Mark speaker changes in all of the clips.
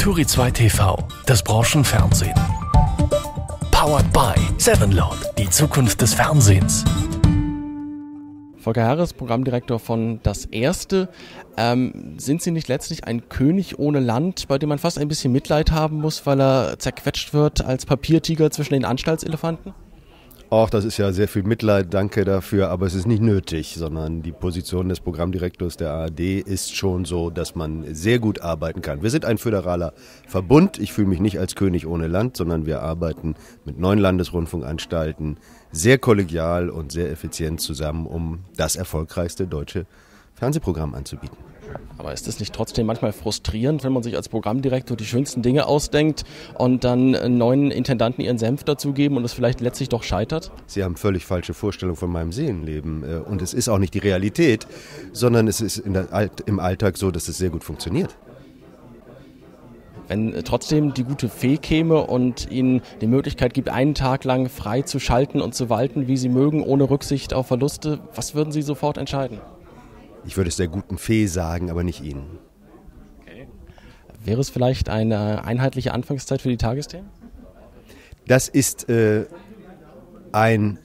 Speaker 1: Turi 2 TV, das Branchenfernsehen. Powered by Sevenload, die Zukunft des Fernsehens.
Speaker 2: Volker Harris, Programmdirektor von Das Erste. Sind Sie nicht letztlich ein König ohne Land, bei dem man fast ein bisschen Mitleid haben muss, weil er zerquetscht wird als Papiertiger zwischen den Anstaltselefanten?
Speaker 3: Auch das ist ja sehr viel Mitleid, danke dafür, aber es ist nicht nötig, sondern die Position des Programmdirektors der ARD ist schon so, dass man sehr gut arbeiten kann. Wir sind ein föderaler Verbund, ich fühle mich nicht als König ohne Land, sondern wir arbeiten mit 9 Landesrundfunkanstalten sehr kollegial und sehr effizient zusammen, um das erfolgreichste deutsche Fernsehprogramm anzubieten.
Speaker 2: Aber ist es nicht trotzdem manchmal frustrierend, wenn man sich als Programmdirektor die schönsten Dinge ausdenkt und dann 9 Intendanten ihren Senf dazugeben und es vielleicht letztlich doch scheitert?
Speaker 3: Sie haben völlig falsche Vorstellung von meinem Seelenleben. Und es ist auch nicht die Realität, sondern es ist im Alltag so, dass es sehr gut funktioniert.
Speaker 2: Wenn trotzdem die gute Fee käme und Ihnen die Möglichkeit gibt, einen Tag lang frei zu schalten und zu walten, wie Sie mögen, ohne Rücksicht auf Verluste, was würden Sie sofort entscheiden?
Speaker 3: Ich würde es der guten Fee sagen, aber nicht Ihnen.
Speaker 2: Okay. Wäre es vielleicht eine einheitliche Anfangszeit für die Tagesthemen?
Speaker 3: Das ist ein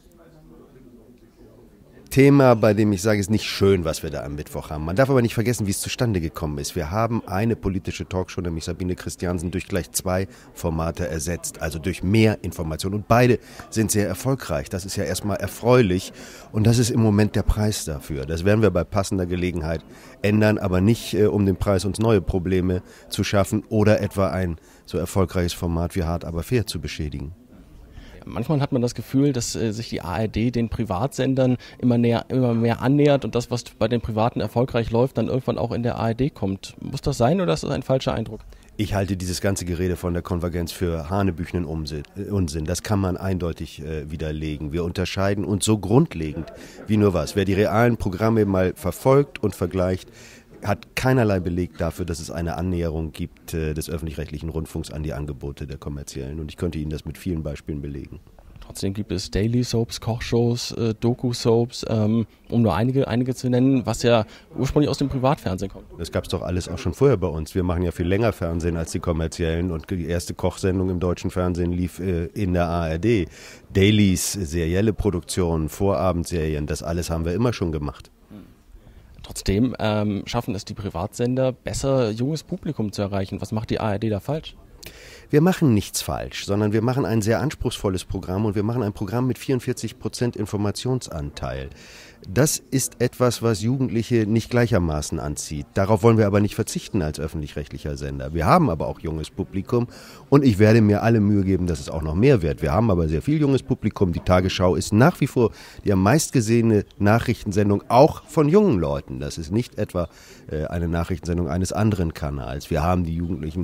Speaker 3: Thema, bei dem ich sage, es ist nicht schön, was wir da am Mittwoch haben. Man darf aber nicht vergessen, wie es zustande gekommen ist. Wir haben eine politische Talkshow, nämlich Sabine Christiansen, durch gleich 2 Formate ersetzt, also durch mehr Information. Und beide sind sehr erfolgreich. Das ist ja erstmal erfreulich und das ist im Moment der Preis dafür. Das werden wir bei passender Gelegenheit ändern, aber nicht, um den Preis uns neue Probleme zu schaffen oder etwa ein so erfolgreiches Format wie Hart aber fair zu beschädigen.
Speaker 2: Manchmal hat man das Gefühl, dass sich die ARD den Privatsendern immer mehr annähert und das, was bei den Privaten erfolgreich läuft, dann irgendwann auch in der ARD kommt. Muss das sein oder ist das ein falscher Eindruck?
Speaker 3: Ich halte dieses ganze Gerede von der Konvergenz für hanebüchenen Unsinn. Das kann man eindeutig widerlegen. Wir unterscheiden uns so grundlegend wie nur was. Wer die realen Programme mal verfolgt und vergleicht, hat keinerlei Beleg dafür, dass es eine Annäherung gibt des öffentlich-rechtlichen Rundfunks an die Angebote der kommerziellen. Und ich könnte Ihnen das mit vielen Beispielen belegen.
Speaker 2: Trotzdem gibt es Daily Soaps, Kochshows, Doku-Soaps, um nur einige zu nennen, was ja ursprünglich aus dem Privatfernsehen kommt.
Speaker 3: Das gab es doch alles auch schon vorher bei uns. Wir machen ja viel länger Fernsehen als die kommerziellen und die erste Kochsendung im deutschen Fernsehen lief in der ARD. Dailies, serielle Produktionen, Vorabendserien, das alles haben wir immer schon gemacht.
Speaker 2: Trotzdem schaffen es die Privatsender besser, junges Publikum zu erreichen. Was macht die ARD da falsch?
Speaker 3: Wir machen nichts falsch, sondern wir machen ein sehr anspruchsvolles Programm und wir machen ein Programm mit 44% Informationsanteil. Das ist etwas, was Jugendliche nicht gleichermaßen anzieht. Darauf wollen wir aber nicht verzichten als öffentlich-rechtlicher Sender. Wir haben aber auch junges Publikum und ich werde mir alle Mühe geben, dass es auch noch mehr wird. Wir haben aber sehr viel junges Publikum. Die Tagesschau ist nach wie vor die am meistgesehene Nachrichtensendung auch von jungen Leuten. Das ist nicht etwa eine Nachrichtensendung eines anderen Kanals. Wir haben die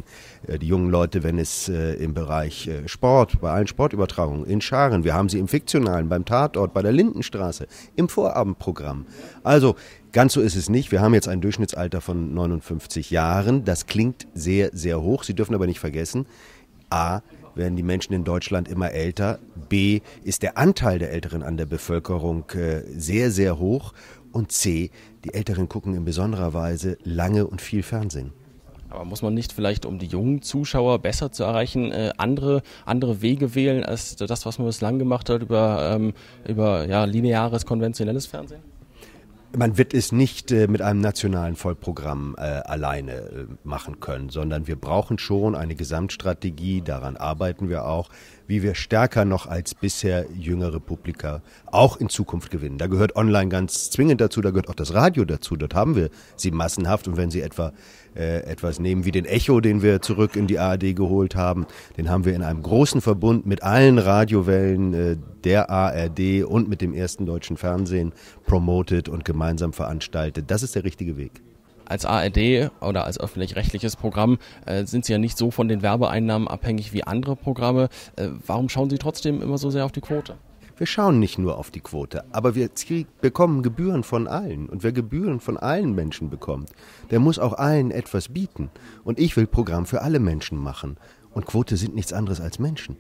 Speaker 3: jungen Leute, wenn es im Bereich Sport, bei allen Sportübertragungen in Scharen. Wir haben sie im Fiktionalen, beim Tatort, bei der Lindenstraße, im Vorabendprogramm. Also ganz so ist es nicht. Wir haben jetzt ein Durchschnittsalter von 59 Jahren. Das klingt sehr, sehr hoch. Sie dürfen aber nicht vergessen, A, werden die Menschen in Deutschland immer älter. B, ist der Anteil der Älteren an der Bevölkerung sehr, sehr hoch. Und C, die Älteren gucken in besonderer Weise lange und viel Fernsehen.
Speaker 2: Aber muss man nicht vielleicht, um die jungen Zuschauer besser zu erreichen, andere Wege wählen als das, was man bislang gemacht hat über lineares, konventionelles Fernsehen?
Speaker 3: Man wird es nicht mit einem nationalen Vollprogramm alleine machen können, sondern wir brauchen schon eine Gesamtstrategie, daran arbeiten wir auch, wie wir stärker noch als bisher jüngere Publika auch in Zukunft gewinnen. Da gehört online ganz zwingend dazu, da gehört auch das Radio dazu, dort haben wir sie massenhaft und wenn Sie etwas nehmen wie den Echo, den wir zurück in die ARD geholt haben, den haben wir in einem großen Verbund mit allen Radiowellen der ARD und mit dem ersten deutschen Fernsehen promotet und gemeinsam veranstaltet. Das ist der richtige Weg.
Speaker 2: Als ARD oder als öffentlich-rechtliches Programm sind Sie ja nicht so von den Werbeeinnahmen abhängig wie andere Programme. Warum schauen Sie trotzdem immer so sehr auf die Quote?
Speaker 3: Wir schauen nicht nur auf die Quote, aber wir bekommen Gebühren von allen. Und wer Gebühren von allen Menschen bekommt, der muss auch allen etwas bieten. Und ich will Programm für alle Menschen machen. Und Quote sind nichts anderes als Menschen.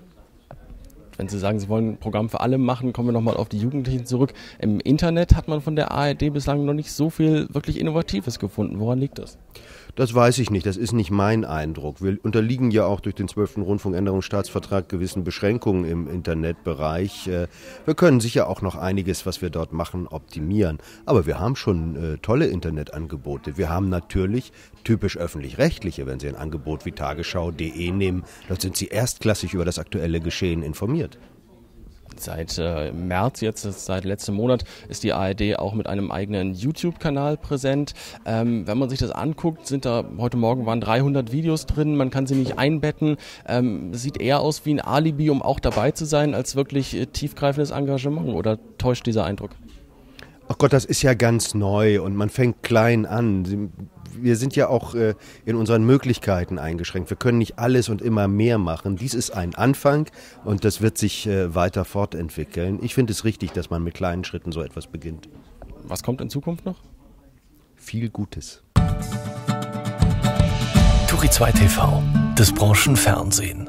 Speaker 2: Wenn Sie sagen, Sie wollen ein Programm für alle machen, kommen wir nochmal auf die Jugendlichen zurück. Im Internet hat man von der ARD bislang noch nicht so viel wirklich Innovatives gefunden. Woran liegt das?
Speaker 3: Das weiß ich nicht, das ist nicht mein Eindruck. Wir unterliegen ja auch durch den 12. Rundfunkänderungsstaatsvertrag gewissen Beschränkungen im Internetbereich. Wir können sicher auch noch einiges, was wir dort machen, optimieren. Aber wir haben schon tolle Internetangebote. Wir haben natürlich typisch öffentlich-rechtliche, wenn Sie ein Angebot wie tagesschau.de nehmen, dort sind Sie erstklassig über das aktuelle Geschehen informiert.
Speaker 2: Seit März jetzt, seit letztem Monat, ist die ARD auch mit einem eigenen YouTube-Kanal präsent. Wenn man sich das anguckt, heute Morgen waren 300 Videos drin, man kann sie nicht einbetten. Sieht eher aus wie ein Alibi, um auch dabei zu sein, als wirklich tiefgreifendes Engagement, oder täuscht dieser Eindruck?
Speaker 3: Ach Gott, das ist ja ganz neu und man fängt klein an. Wir sind ja auch in unseren Möglichkeiten eingeschränkt. Wir können nicht alles und immer mehr machen. Dies ist ein Anfang und das wird sich weiter fortentwickeln. Ich finde es richtig, dass man mit kleinen Schritten so etwas beginnt.
Speaker 2: Was kommt in Zukunft noch?
Speaker 3: Viel Gutes.
Speaker 1: Turi 2 TV, das Branchenfernsehen.